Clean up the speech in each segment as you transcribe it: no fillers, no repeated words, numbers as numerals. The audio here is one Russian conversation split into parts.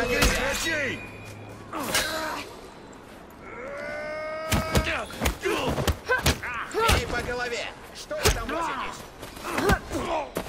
Прекрати! Бей по голове! Что вы там возитесь?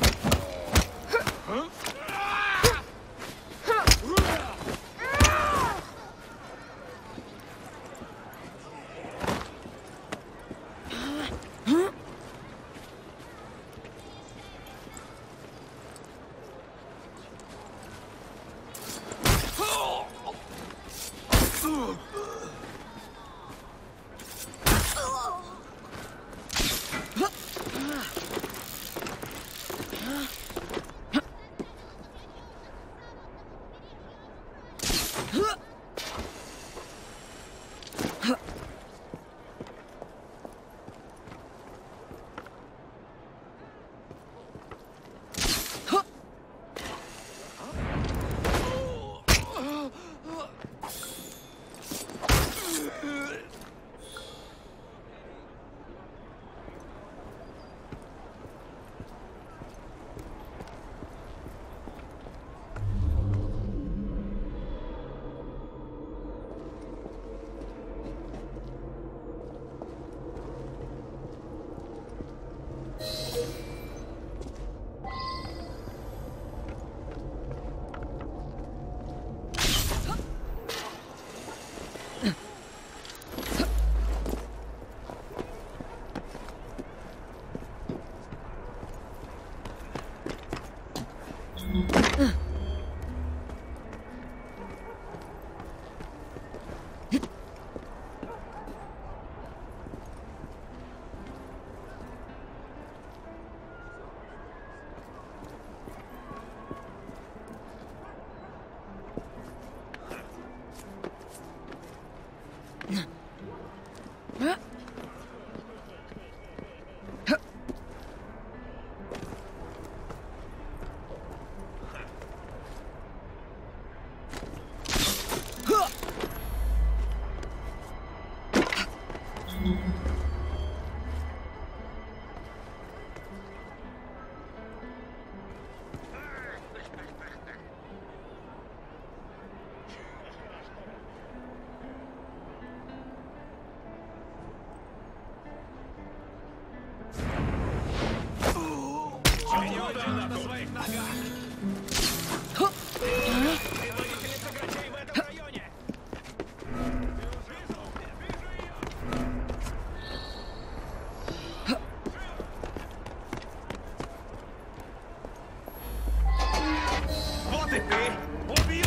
Вот и ты! Убью!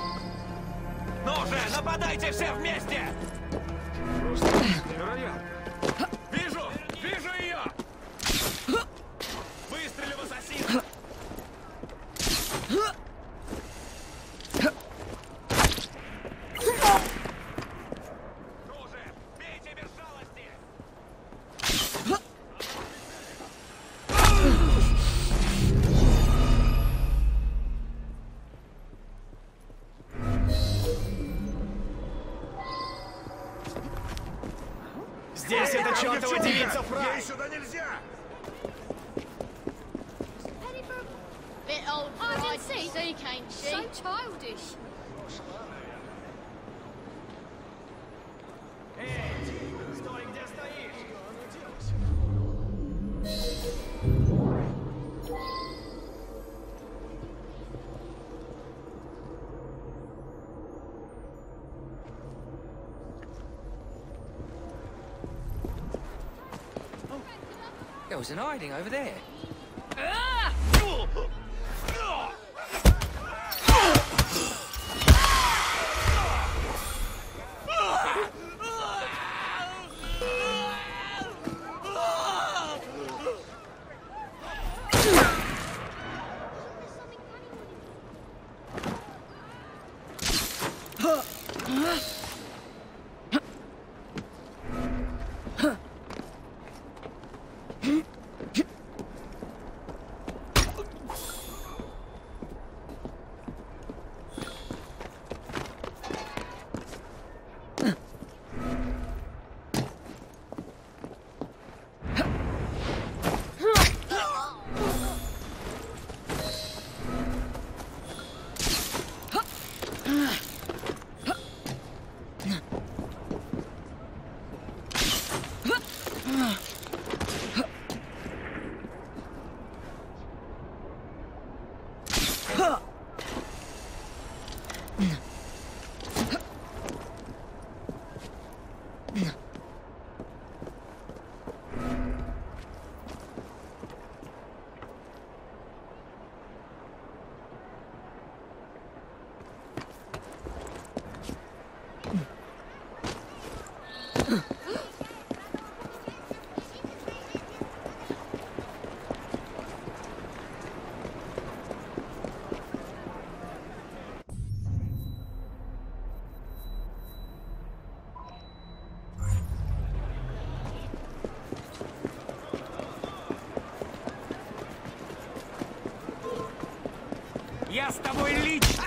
Ну же, нападайте все вместе! Просто невероятно. Вижу! Вижу ее! Выстрелю в ассасина! Ну же, бейте без жалости! Здесь эта чертова девица Фрай! Ей сюда нельзя! Bit old for I didn't see. Seek, ain't she? So childish. Эй, стой, где стоишь? There was an hiding over there. Я с тобой лично!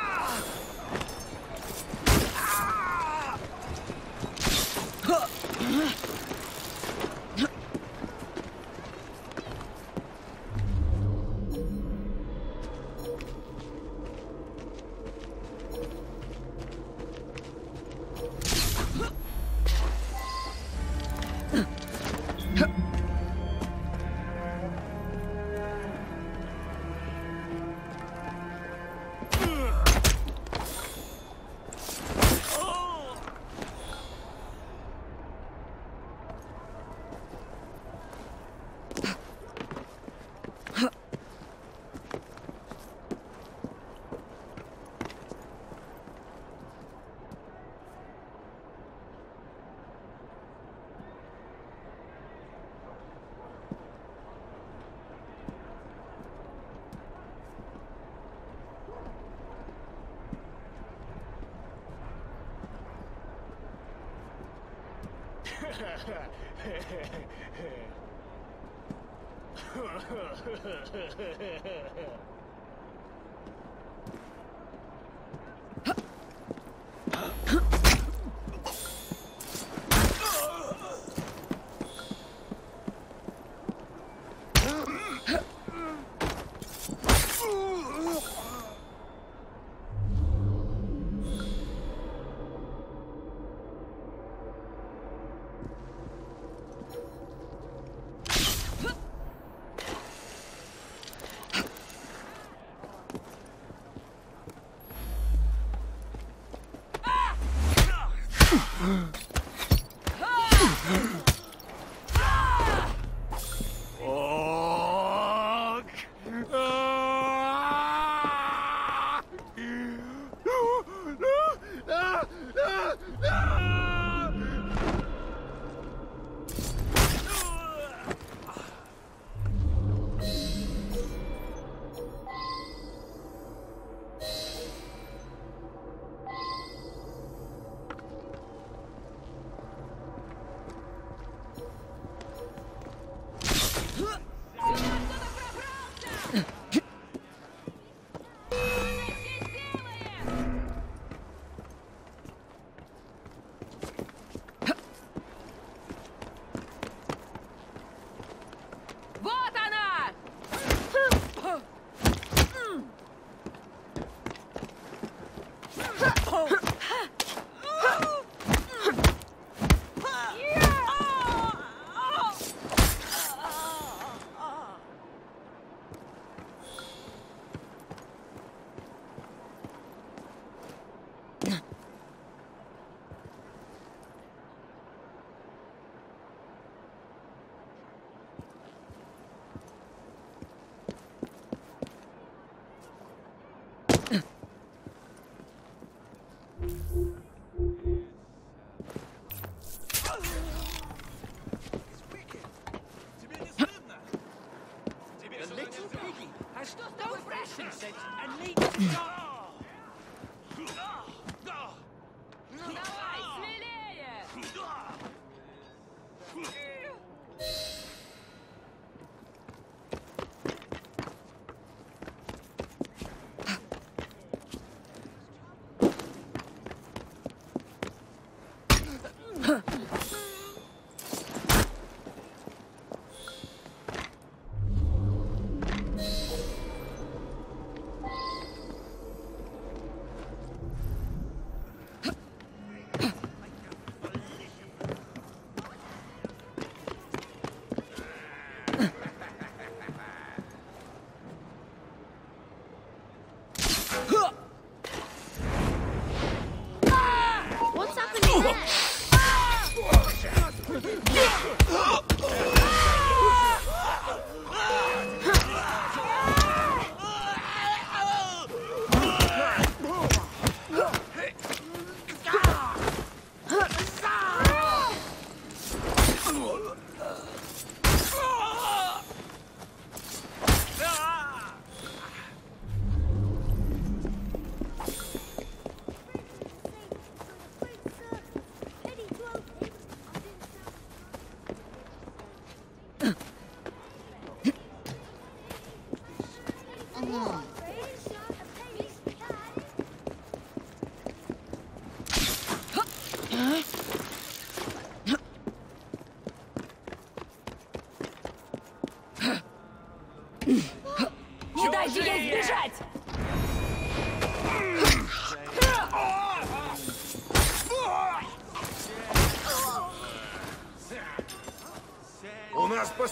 Вот она!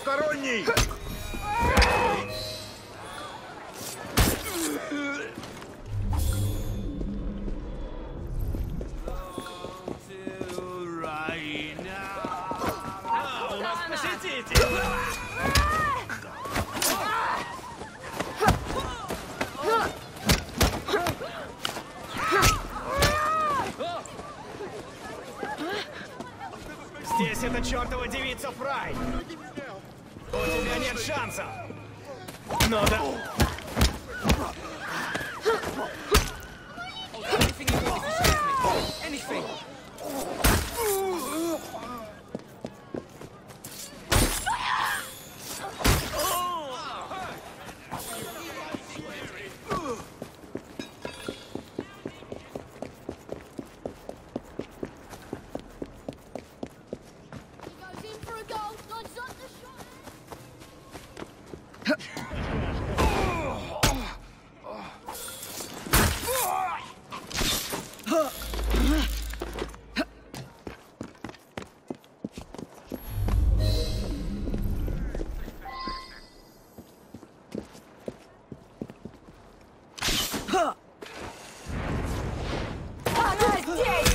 Посторонний! У нас посетитель! Здесь эта чертова девица Фрай! У тебя нет шансов! Ну да... Anything you want if you save me. Anything. Goes in for a goal. Dodges up the shot. Она здесь!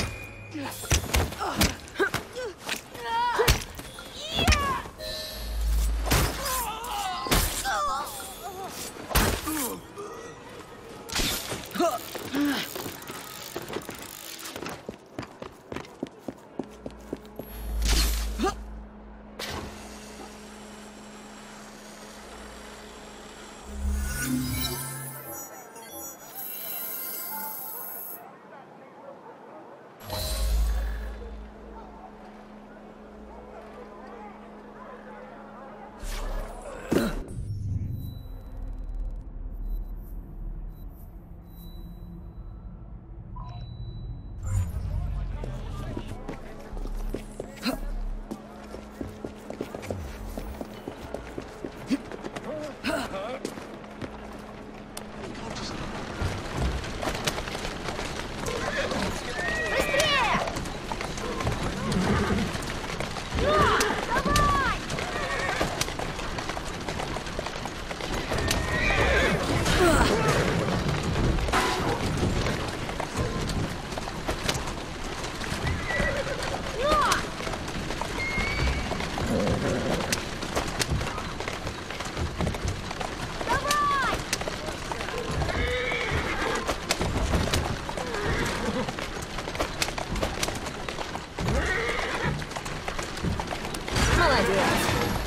Молодец.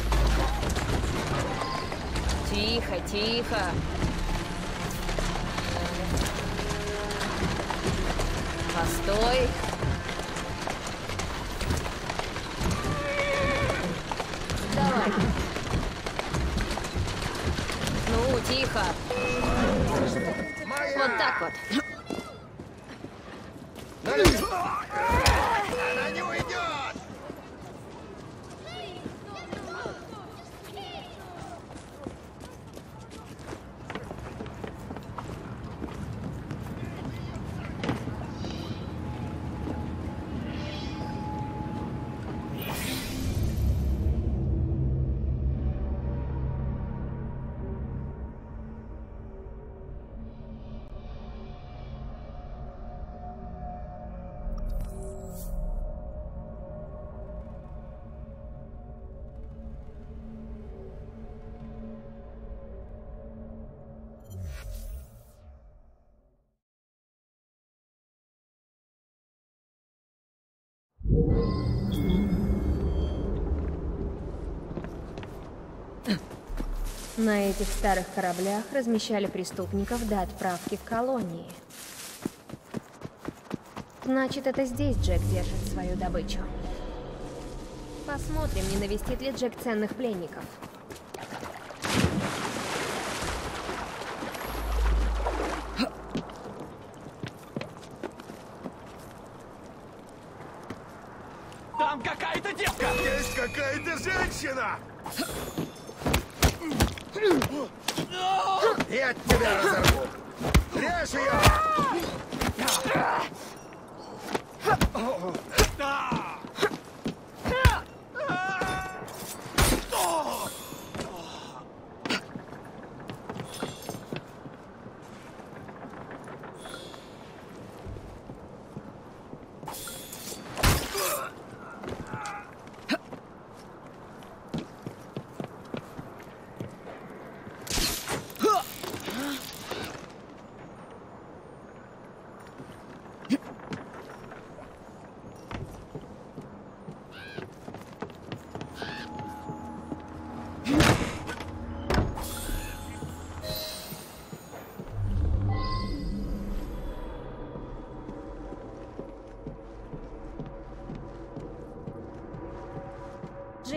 Тихо, тихо. Постой. Давай. Ну, тихо. Вот так вот. Она не уйдет! На этих старых кораблях размещали преступников до отправки в колонии. Значит, это здесь Джек держит свою добычу. Посмотрим, не навестит ли Джек ценных пленников. Там какая-то девка! Есть какая-то женщина! Я тебя разорву! Режь ее! Да!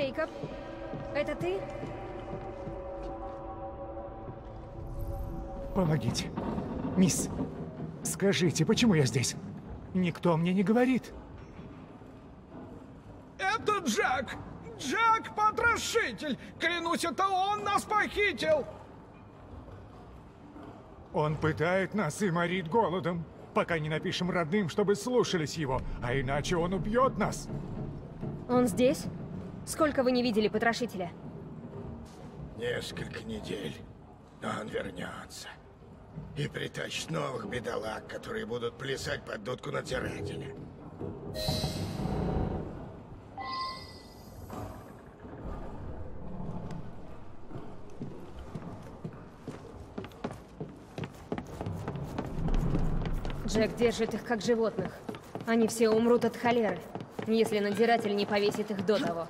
Джейкоб, это ты? Помогите. Мисс, скажите, почему я здесь? Никто мне не говорит. Это Джек! Джек-потрошитель! Клянусь, это он нас похитил! Он пытает нас и морит голодом, пока не напишем родным, чтобы слушались его, а иначе он убьет нас. Он здесь? Сколько вы не видели потрошителя? Несколько недель. Но он вернется. И притащит новых бедолаг, которые будут плясать под дудку надзирателя. Джек держит их как животных. Они все умрут от холеры, если надзиратель не повесит их до того.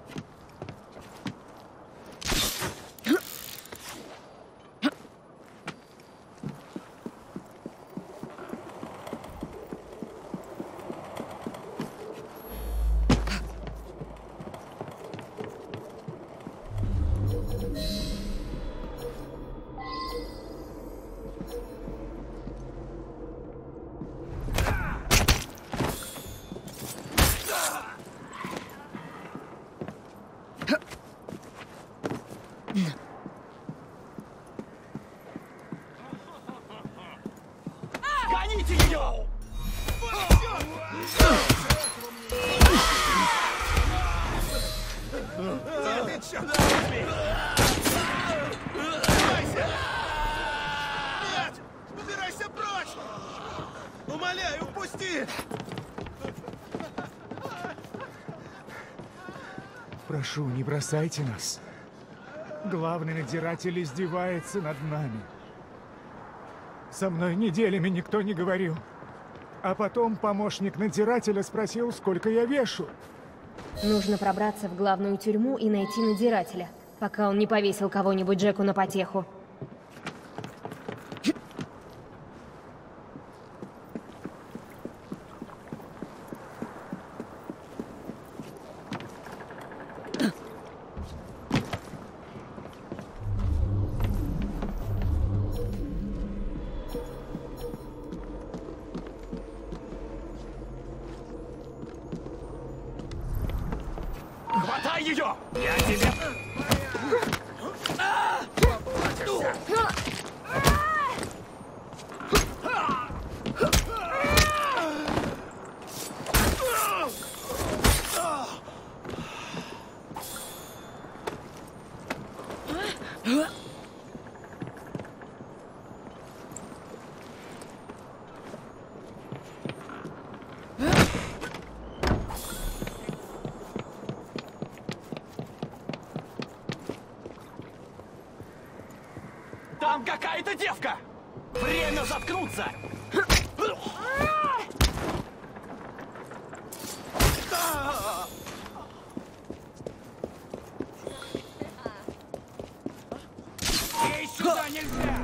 Гоните ее! Ты чё? Нет! Убирайся прочь! Умоляю, упусти! Прошу, не бросайте нас. Главный надзиратель издевается над нами. Со мной неделями никто не говорил. А потом помощник надзирателя спросил, сколько я вешу. Нужно пробраться в главную тюрьму и найти надзирателя, пока он не повесил кого-нибудь Джеку на потеху. Хватай ее! Я тебе... Там какая-то девка! Время заткнуться! Ей сюда нельзя!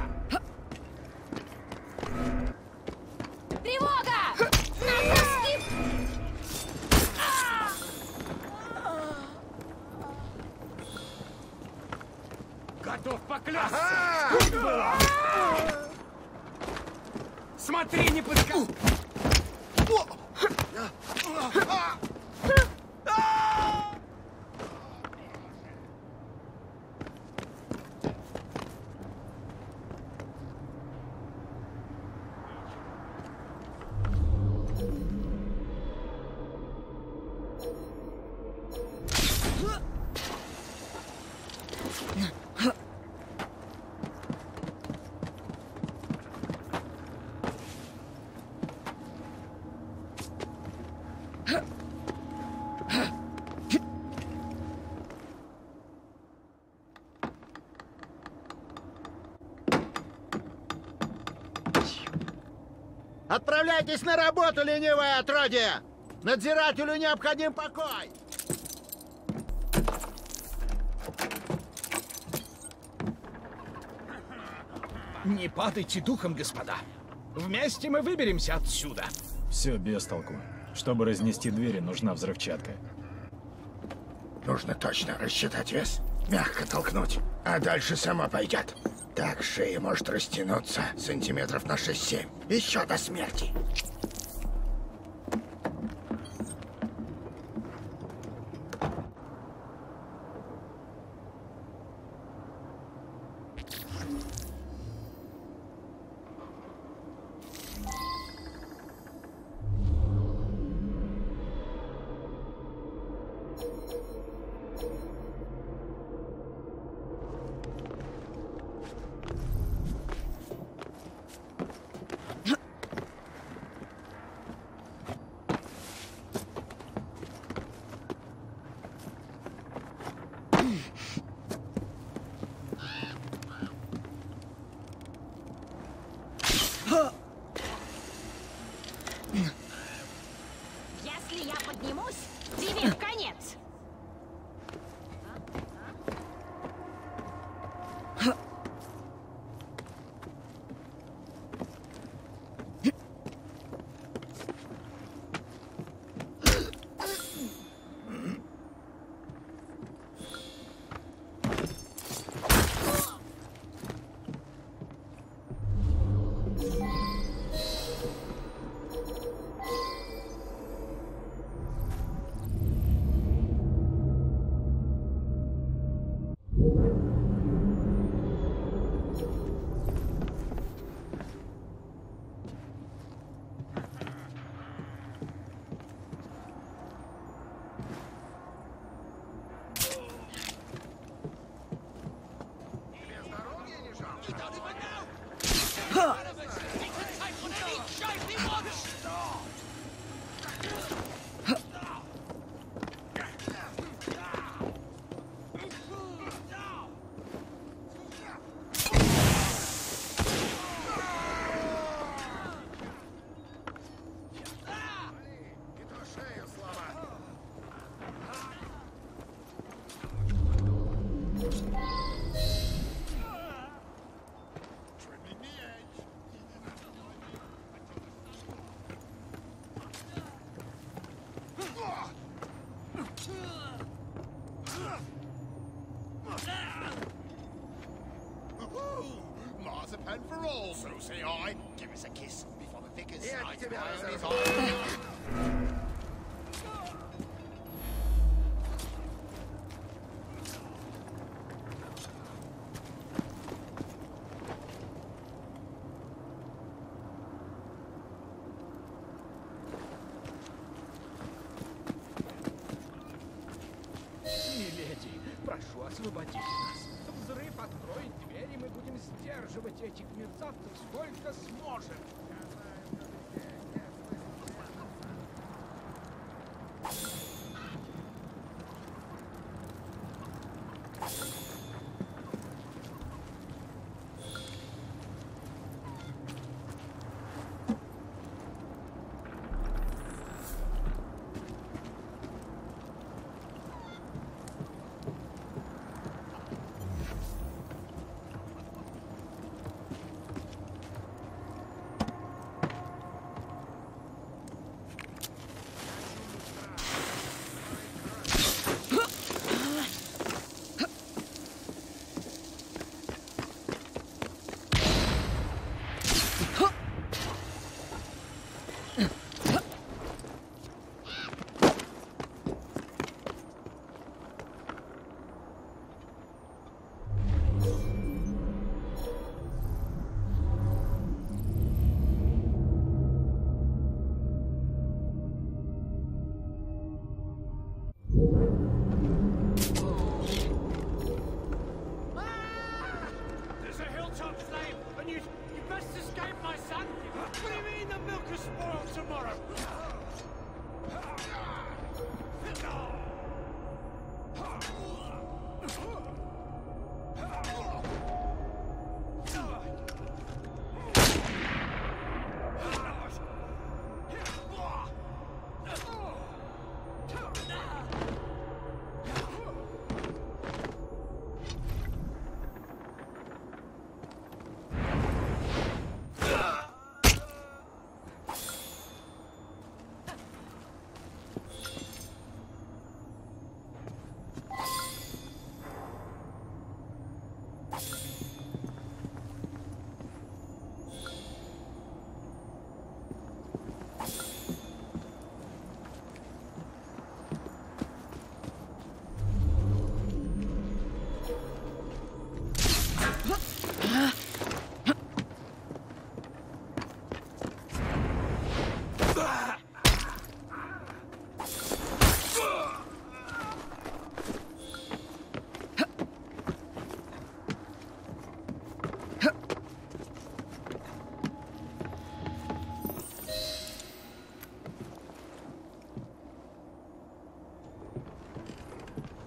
Тревога! На соски! Готов поклясться! Смотри, не подскажи! Отправляйтесь на работу, ленивое отродье! Надзирателю необходим покой! Не падайте духом, господа. Вместе мы выберемся отсюда. Все без толку. Чтобы разнести двери, нужна взрывчатка. Нужно точно рассчитать вес, мягко толкнуть, а дальше сама пойдет. Так шея может растянуться сантиметров на 6-7. Еще до смерти. Если я поднимусь, тебе конец. Marzipan for all, so say I. Give us a kiss before the vicar's night is on. Миледи, прошу, освободите нас. Взрыв откроет дверь, и мы будем сдерживать этих мерзавцев сколько сможем.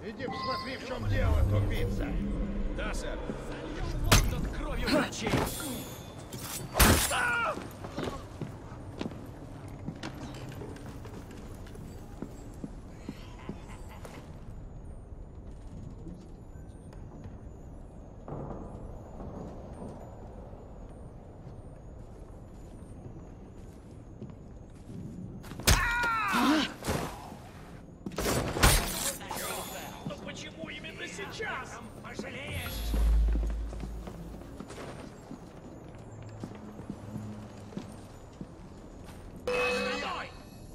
Иди посмотри, в чем дело, тупица. Да, сэр. Лондон кровью врачей! Но почему именно сейчас? Пожалеешь. Стой!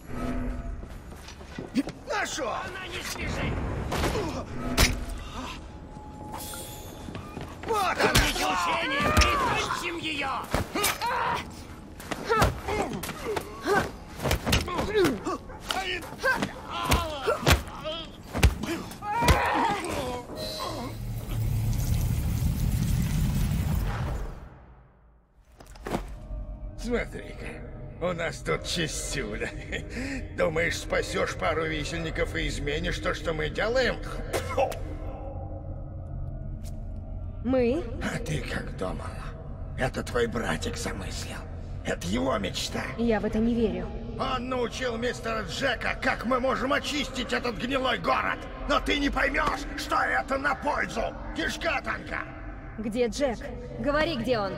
Нашел! Она не свежи! Вот она! Учение! Прикончим ее! Смотри-ка, у нас тут чистюля. Думаешь, спасешь пару висельников и изменишь то, что мы делаем? Фу! Мы? А ты как думала? Это твой братик замыслил. Это его мечта. Я в это не верю. Он научил мистера Джека, как мы можем очистить этот гнилой город. Но ты не поймешь, что это на пользу. Кишка танка. Где Джек? Говори, где он.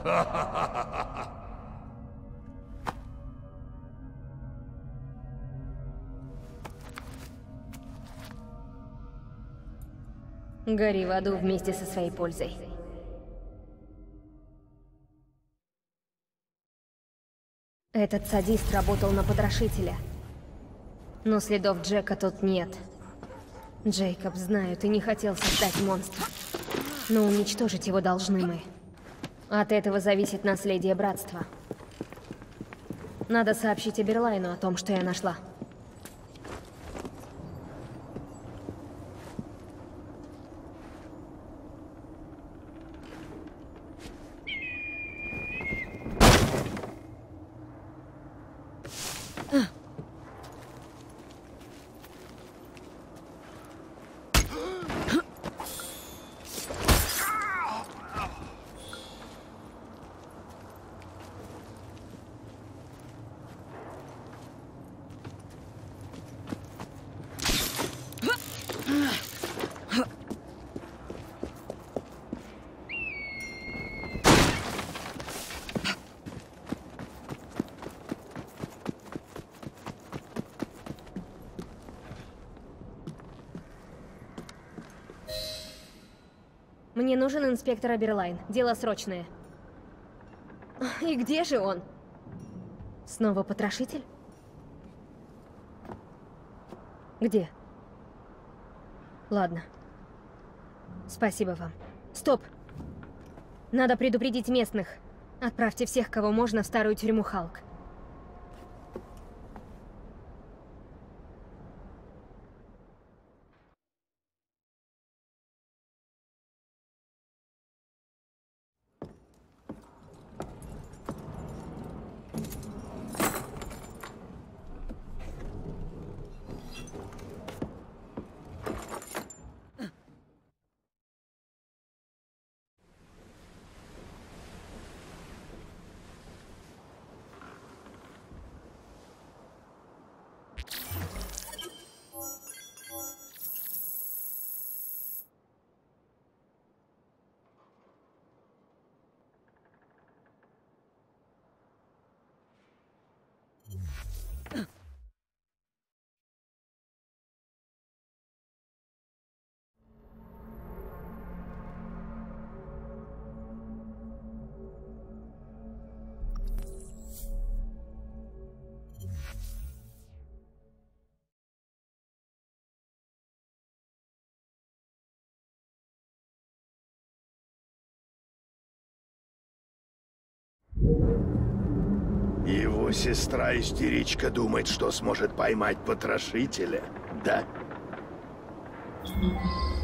Гори в аду вместе со своей пользой. Этот садист работал на потрошителя. Но следов Джека тут нет. Джейкоб, знаю, ты не хотел создать монстра. Но уничтожить его должны мы. От этого зависит наследие братства. Надо сообщить Аберлайну о том, что я нашла. Мне нужен инспектор Аберлайн. Дело срочное. И где же он? Снова потрошитель? Где? Ладно. Спасибо вам. Стоп! Надо предупредить местных. Отправьте всех, кого можно, в старую тюрьму Халк. Его сестра-истеричка думает, что сможет поймать потрошителя, да?